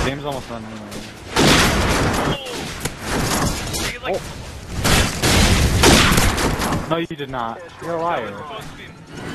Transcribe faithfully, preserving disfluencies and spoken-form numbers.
Game's almost done. Anyway. Oh. No, you did not. You're a liar.